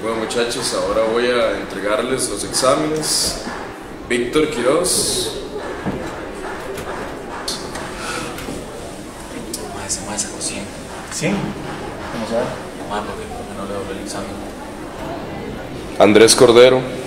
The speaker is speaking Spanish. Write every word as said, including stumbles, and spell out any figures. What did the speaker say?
Bueno muchachos, ahora voy a entregarles los exámenes. Víctor Quiroz. Madre, ese madre sacó cien. ¿cien? ¿Cómo sabe? Madre, porque no le doy el examen. Andrés Cordero.